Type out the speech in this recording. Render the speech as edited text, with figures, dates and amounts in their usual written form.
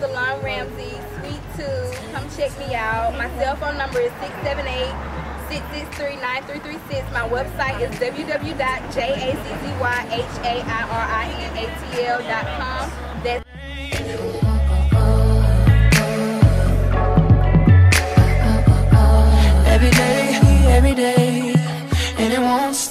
Salon Ramsey, Suite 2. Come check me out. My cell phone number is 678-663-9336. My website is www.jazzyhairinatl.com. That's every day, and it won't stop.